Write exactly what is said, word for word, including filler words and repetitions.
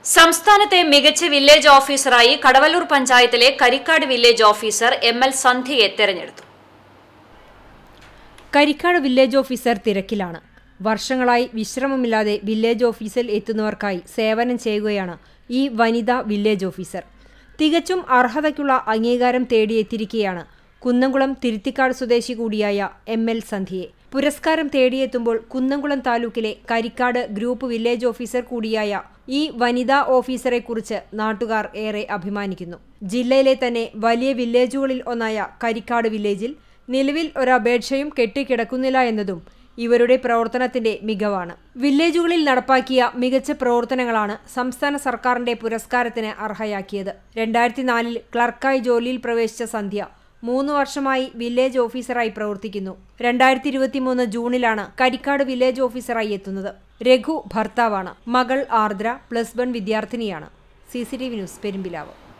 സംസ്ഥാനത്തെ മികച്ച വില്ലേജ് ഓഫീസറായി കടവല്ലൂർ പഞ്ചായത്തിലെ Karikkad village officer M L സന്ധ്യയെ തെരഞ്ഞെടുത്തു. കരിക്കാട് വില്ലേജ് ഓഫീസർ തിരക്കിലാണ്. വർഷങ്ങളായി വിശ്രമമില്ലാതെ വില്ലേജ് ഓഫീസിൽ എത്തുന്നവർക്കായി സേവനം ചെയ്യുകയാണ് ഈ വനിതാ വില്ലേജ് ഓഫീസർ. തികച്ചും അർഹതയ്ക്കുള്ള അംഗീകാരം തേടിയെത്തിയിരിക്കുകയാണ് കുന്നംകുളം തിരുത്തിക്കാട് സ്വദേശി കൂടിയായ എം എൽ സന്ധ്യയെ. പുരസ്കാരം തേടിയെത്തുമ്പോൾ കുന്നംകുളം താലൂക്കിലെ കരിക്കാട് ഗ്രൂപ്പ് വില്ലേജ് ഓഫീസർ കൂടിയായ ഈ വനിതാ ഓഫീസറെക്കുറിച്ച് നാട്ടുകാർ ഏറെ അഭിമാനിക്കുന്നു. ജില്ലയിലെ തന്നെ വലിയ വില്ലേജുകളിൽ ഒന്നായ കരിക്കാട് വില്ലേജിൽ നിലവിൽ ഒരപേക്ഷയും കെട്ടിക്കിടക്കുന്നില്ല എന്നതും ഇവരുടെ പ്രവർത്തനത്തിന്റെ മികവാണ്. വില്ലേജുകളിൽ നടപ്പാക്കിയ മികച്ച പ്രവർത്തനങ്ങളാണ് സംസ്ഥാന സർക്കാരിന്റെ പുരസ്കാരത്തിന് അർഹയാക്കിയത്. രണ്ടായിരത്തി നാലിൽ ക്ലർക്കായി ജോലിയിൽ പ്രവേശിച്ച സന്ധ്യ മൂന്ന് വർഷമായി വില്ലേജ് ഓഫീസറായി പ്രവർത്തിക്കുന്നു. രണ്ടായിരത്തി ഇരുപത്തിമൂന്ന് ജൂണിലാണ് കരിക്കാട് വില്ലേജ് ഓഫീസറായി എത്തുന്നത്. രഘു ഭർത്താവാണ്. മകൾ ആർദ്ര പ്ലസ് വൺ വിദ്യാർത്ഥിനിയാണ്. C C T V news Perumpilavu.